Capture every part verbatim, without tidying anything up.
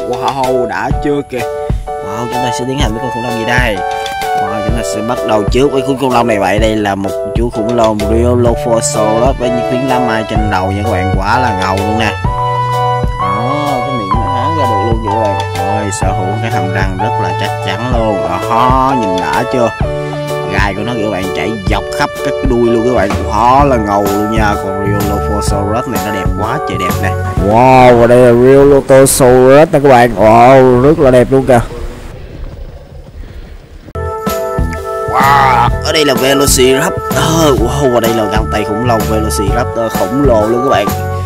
Wow, đã chưa kìa. Wow, chúng ta sẽ tiến hành với con khủng long gì đây? Wow, chúng ta sẽ bắt đầu trước với con khủng long này. Vậy đây là một chú khủng long Rheolophosauros với những phiến lá mai trên đầu nha các bạn, quá là ngầu luôn nè. Đó, cái miệng nó há ra được luôn vậy các bạn. Rồi, sở hữu cái hàm răng rất là chắc chắn luôn. Đó, nhìn đã chưa? Gai của nó các bạn chảy dọc khắp các cái đuôi luôn các bạn, đó là ngầu luôn nha. Còn Rheolophosauros này nó đẹp quá trời đẹp nè. Wow, và đây là Rheolophosauros nè các bạn. Wow, rất là đẹp luôn kìa. Wow, ở đây là Velociraptor. Wow, và đây là găng tay khủng long Velociraptor khổng lồ luôn các bạn.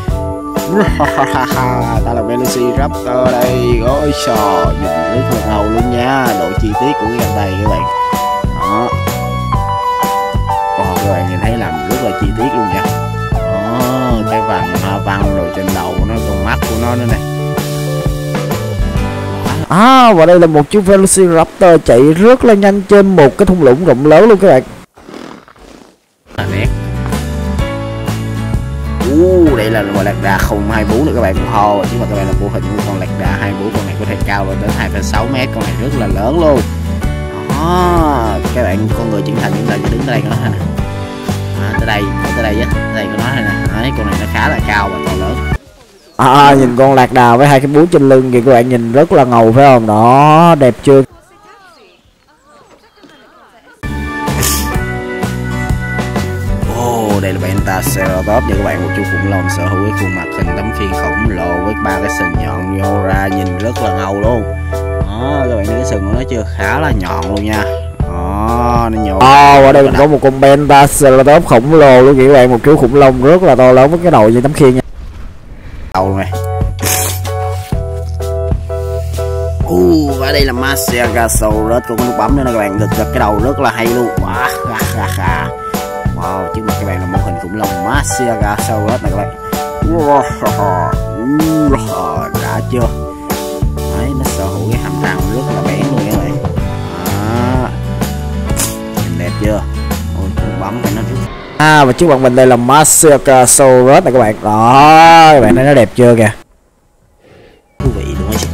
Ta là Velociraptor đây. Ôi trời, nhìn rất là ngầu luôn nha. Độ chi tiết của cái găng tay các bạn. Đó. Wow, các bạn nhìn thấy làm rất là chi tiết luôn nha. Đó, cái vàng hoa văn rồi trên đầu của nó, con mắt của nó nữa này. À, và đây là một chú Velociraptor chạy rất là nhanh trên một cái thung lũng rộng lớn luôn các bạn. À, nét. Uh, đây là loài lạc đà không hai bốn nữa các bạn. Wow, chứ mà các bạn là mô hình của con lạc đà hai bốn, con này có thể cao lên đến hai phẩy sáu mét, con này rất là lớn luôn. Đó, các bạn con người trưởng thành chúng ta sẽ đứng tới đây của nó nè. À, tới đây, tới đây á, tới đây của nó này nè. Đấy, con này nó khá là cao và to lớn. À, nhìn con lạc đà với hai cái búa trên lưng kìa các bạn, nhìn rất là ngầu phải không? Đó, đẹp chưa? Oh, đây là Pentaceratops nha các bạn, một chú khủng long sở hữu với khuôn mặt hình tấm khiên khổng lồ với ba cái sừng nhọn nhô ra, nhìn rất là ngầu luôn. Đó, các bạn thấy cái sừng của nó chưa, khá là nhọn luôn nha. Đó, nó nhô. Oh, ở đây mình có một con Pentaceratops khổng lồ luôn kìa các bạn, một chú khủng long rất là to lớn với cái đầu như tấm khiên nha. Đầu này. Uh, và đây là Masiagasaurus, con nút bấm nữa nè các bạn, giật giật cái đầu rất là hay luôn. Wow, wow, trước mặt các bạn là mô hình khủng long Masiagasaurus này các bạn. Đã chưa? Đấy, nó sở hữu cái hàm răng rất là bén luôn các bạn. Đó. Nhìn đẹp chưa? Ôi, nút bấm phải nó rất. À, và trước mặt mình đây là Masiagasaurus này các bạn. Đó, các bạn thấy nó đẹp chưa kìa. Thú vị đúng không?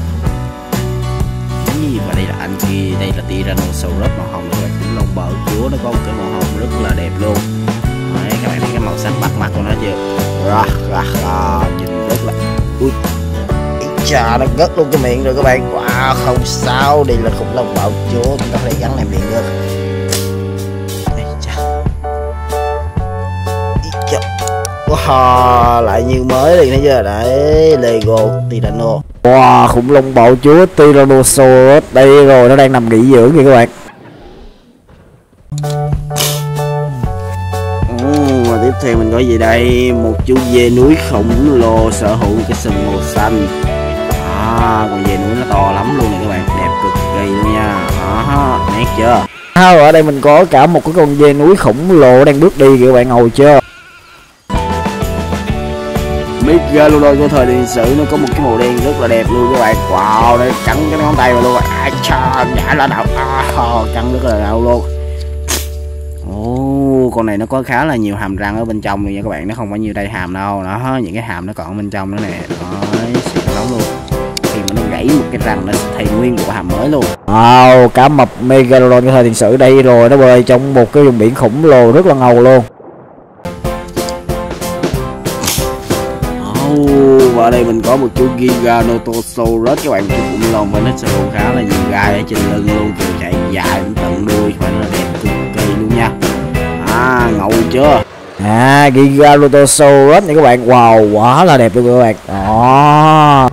Và đây là anh kia, đây là Tyrannosaurus màu hồng các bạn, khủng long bờ chúa, nó có một cái màu hồng rất là đẹp luôn. Đấy, các bạn thấy cái màu sắc bắt mắt của nó chưa? Rah, rah, rah, nhìn rất là. Ui, chà, nó gất luôn cái miệng rồi các bạn. Wow, không sao, đây là khủng long bờ chúa, chúng ta có thể gắn lại miệng được. Wow, lại như mới liền thấy chưa? Đấy, Lego Tyranno. Wow, khủng long bạo chúa Tyrannosaurus đây rồi, nó đang nằm nghỉ dưỡng kìa các bạn. Uhm, và tiếp theo mình có gì đây? Một chú dê núi khổng lồ sở hữu cái sừng màu xanh. À, con dê núi nó to lắm luôn này các bạn, đẹp cực kỳ luôn nha. Đó, nét chưa? À, ở đây mình có cả một cái con dê núi khổng lồ đang bước đi kìa các bạn, ngầu chưa? Megalodon của thời tiền sử nó có một cái màu đen rất là đẹp luôn các bạn. Wow, nó cắn cái ngón tay vào luôn. Ai cha, nhả ra đầu. À, cắn rất là đau luôn. Ồ, con này nó có khá là nhiều hàm răng ở bên trong nha các bạn, nó không phải như đây hàm đâu. Đó, những cái hàm nó còn ở bên trong nữa nè. Đấy, xịn lắm luôn. Khi mà nó gãy một cái răng nó sẽ thay nguyên một hàm mới luôn. Wow, cá mập Megalodon của thời tiền sử đây rồi, nó bơi trong một cái vùng biển khổng lồ rất là ngầu luôn. Và ở đây mình có một chú Giganotosaurus các bạn, một chú khủng long và nó sở hữu khá là nhiều gai ở trên lưng luôn, kiểu chạy dài đến tận đuôi và nó đẹp cực kỳ luôn nha. À, ngầu chưa? À, Giganotosaurus này các bạn, wow, quá là đẹp luôn các bạn. Đó.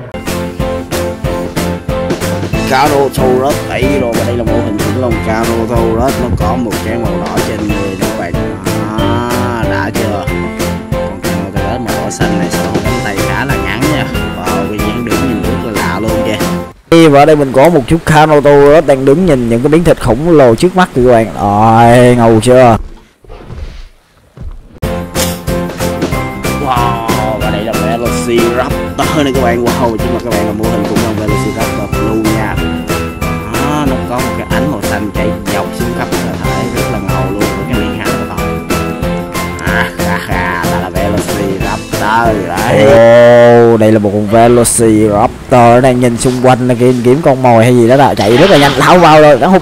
Carnotaurus đây rồi, và đây là mô hình khủng long Carnotaurus, nó có một cái màu đỏ trên người các bạn. À, đã chưa? Còn Carnotaurus màu đỏ xanh này sở hữu cánh tay khá là ngắn nha. Wow, cái dáng đứng nhìn rất là lạ luôn kìa. Và ở đây mình có một chút Carnotaurus đang đứng nhìn những cái miếng thịt khổng lồ trước mắt kìa các bạn. Rồi, ngầu chưa? Wow, và đây là Velociraptor này các bạn. Wow, chứ mà các bạn là mô hình khủng long Velociraptor blue nha. Đó, nó có một cái ánh màu xanh chạy dọc xuống khắp cơ thể rất là ngầu luôn, với cái miệng há to to. À, kha kha, đó là Velociraptor đấy. Oh, đây là một con Velociraptor Tờ đang nhìn xung quanh là kiếm kiếm con mồi hay gì đó, là chạy rất là nhanh, lao vào rồi, đã hút.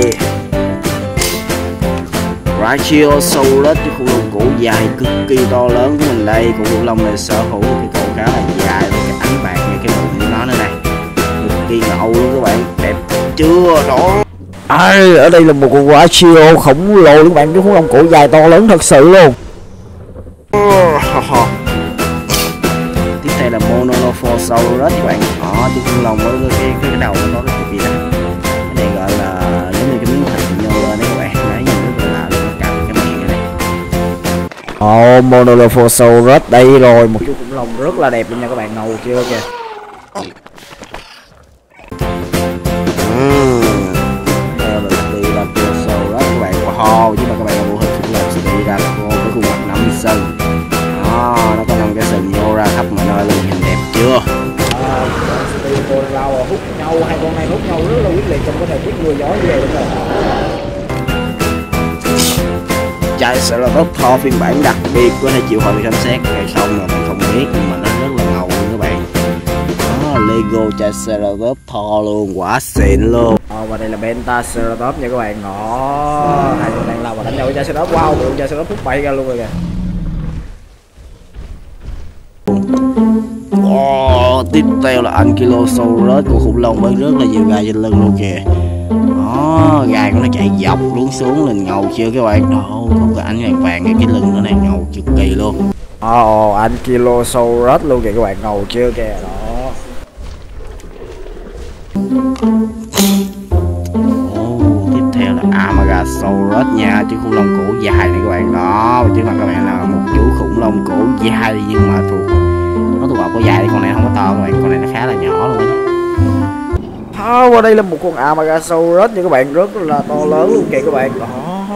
Brachiosaurus, cái khủng long cổ dài cực kỳ to lớn của mình đây. Con khủng long này sở hữu cái cổ khá là dài với cái ánh bạc như cái bụng của nó nữa này, cực kỳ ngầu luôn các bạn, đẹp chưa đó. À, ở đây là một con Brachio khổng lồ luôn các bạn, cái khủng long cổ dài to lớn thật sự luôn. Tiếp theo là Monolophosaurus các bạn, đó chú khủng long với cái cái đầu nó có cái gì đó, cái này gọi là giống như cái miếng thịt nhô lên đấy các bạn, đấy nhìn rất là lạ luôn, cầm cái miệng này. Ồ, oh, Monolophosaurus đây rồi, một chú khủng long rất là đẹp luôn nha các bạn, ngầu chưa kìa. Wow, chứ mà các bạn là mô hình khủng long sẽ đi ra cô với khuôn mặt năm sừng, đó, nó có năm cái sừng nhô ra khắp mọi nơi luôn, nhìn đẹp chưa. À, con lao hút nhau, hai con này hút nhau rất là quyết liệt trong cái thời tiết mưa gió như vậy đúng rồi. Triceratops Thor phiên bản đặc biệt có thể chịu hồi bị khám xét hay không là mình không biết, nhưng mà nó rất là ngầu luôn các bạn. Đó, Lego Triceratops Thor luôn, quá xịn luôn. Ờ, và đây là Pentaceratops nha các bạn, đó, hai con đang lao và đánh nhau với Triceratops. Wow, một Triceratops hút bay ra luôn rồi kìa. Oh, tiếp theo là Ankylosaurus, con khủng long với rất là nhiều gai trên lưng luôn kìa. Đó, gai của nó chạy dọc luôn xuống lên, ngầu chưa các bạn. Đó, có cái ánh vàng vàng cái cái lưng nó này ngầu cực kỳ luôn. Oh, Ankylosaurus luôn kìa các bạn, ngầu chưa kìa. Đó. Oh, tiếp theo là Amagasaurus nha, chú khủng long cổ dài này các bạn. Đó, trước mặt các bạn là một chú khủng long cổ dài nhưng mà thuộc nó thuộc vào có dài, con này không có to các bạn, con này nó khá là nhỏ luôn á. À, và đây là một con Amagasaurus nha các bạn, rất là to lớn luôn kìa các bạn. Đó.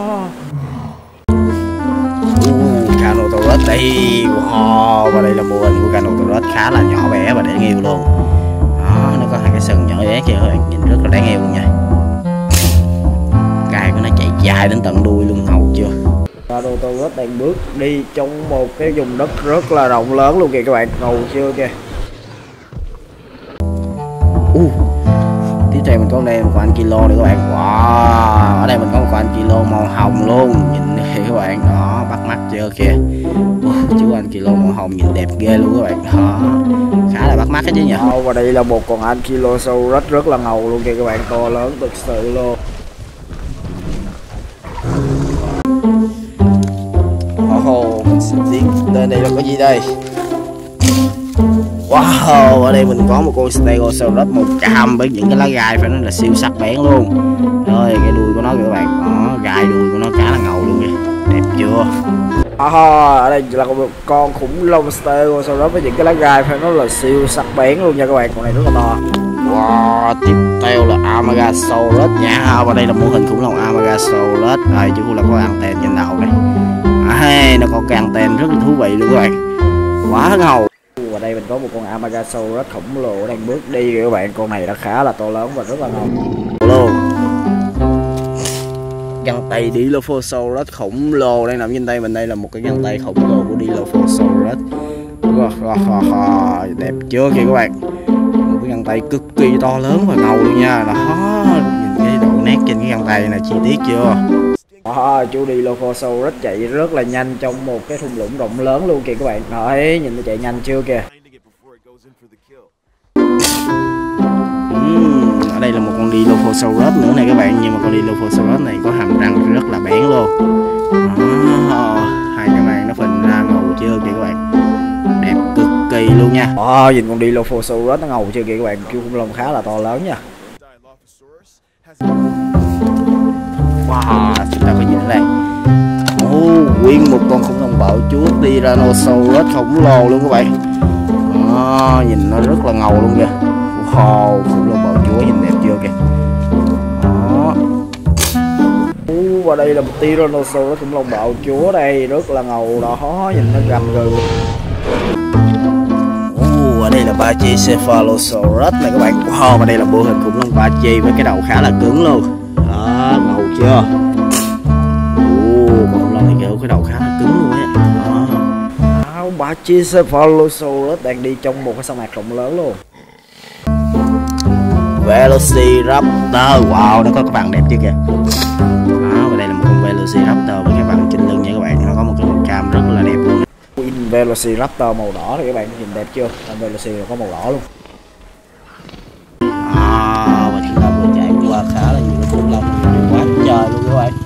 Uh, Carnotaurus đây. Wow, và đây là mô hình của Carnotaurus khá là nhỏ bé và đáng yêu luôn. Đó, nó có hai cái sừng nhỏ bé kìa các bạn, nhìn rất là đáng yêu luôn nha. Gai của nó chạy dài đến tận đuôi luôn, ngầu chưa. Carnotaurus đang bước đi trong một cái vùng đất rất là rộng lớn luôn kìa các bạn, ngầu chưa kìa. Uh, tiếp theo mình có đây một con Ankylo nữa các bạn. Wow, ở đây mình có một con Ankylo màu hồng luôn, nhìn kìa các bạn, đó, bắt mắt chưa kìa. Uh, chú Ankylo màu hồng nhìn đẹp ghê luôn các bạn, đó, khá là bắt mắt hết chứ nhỉ. Oh, và đây là một con Ankylosaurus rất là ngầu luôn kìa các bạn, to lớn thực sự luôn. Oh, mình sẽ tiến lên đây là có gì đây? Wow, ở đây mình có một con Stegosaurus màu cam với những cái lá gai phải nói là siêu sắc bén luôn. Rồi cái đuôi của nó kìa các bạn, đó, gai đuôi của nó khá là ngầu luôn kìa, đẹp chưa. À, ở đây là một con khủng long Stegosaurus với những cái lá gai phải nói là siêu sắc bén luôn nha các bạn, con này rất là to. Wow, tiếp theo là Amagasaurus nha, và đây là mô hình khủng long Amagasaurus. Đây chú là có anten trên đầu này. À, nó có cái anten rất là thú vị luôn các bạn, quá ngầu. Và đây mình có một con Amagasaurus khổng lồ đang bước đi kìa các bạn, con này đã khá là to lớn và rất là ngầu luôn. Găng tay Dilophosaurus khổng lồ đang nằm trên tay mình, đây là một cái găng tay khổng lồ của Dilophosaurus. Đẹp chưa kìa các bạn, một cái găng tay cực kỳ to lớn và ngầu luôn nha. Đó, nhìn cái độ nét trên cái găng tay này, chi tiết chưa. À, chú Dilophosaurus chạy rất là nhanh trong một cái thung lũng rộng lớn luôn kìa các bạn. Đấy, nhìn nó chạy nhanh chưa kìa. Uhm, ở đây là một con Dilophosaurus nữa này các bạn, nhưng mà con Dilophosaurus này có hàm răng rất là bén luôn. À, hai cái màn nó phình ra ngầu chưa kìa các bạn, đẹp cực kỳ luôn nha. À, nhìn con Dilophosaurus nó ngầu chưa kìa các bạn, chú khủng long khá là to lớn nha. Wow, chúng ta có nhìn đây. Oh, nguyên một con khủng long bạo chúa Tyrannosaurus khổng lồ luôn các bạn. À, nhìn nó rất là ngầu luôn kìa. Wow, khủng long bạo chúa nhìn đẹp chưa kìa. Đó. Uh, và đây là một Tyrannosaurus khủng long bạo chúa đây, rất là ngầu đó, nhìn nó gầm gừ. Uh, ở đây là Pachycephalosaurus này các bạn. Wow, và đây là mô hình khủng long Pachy với cái đầu khá là cứng luôn. Đó, ngầu chưa. Ồ, con khủng long này kìa, cái đầu khá là cứng luôn ấy. Đó, Pachycephalosaurus đang đi trong một cái sa mạc rộng lớn luôn. Velociraptor. Wow, nó có các bạn đẹp chưa kìa. Đó, và đây là một con Velociraptor với các bạn trên lưng nha các bạn. Nó có một cái con cam rất là đẹp luôn. Velociraptor màu đỏ thì các bạn nhìn đẹp chưa? Con Velociraptor có màu đỏ luôn. À, và chúng ta vừa trải qua khá là nhiều cái khủng long quá trời luôn các bạn.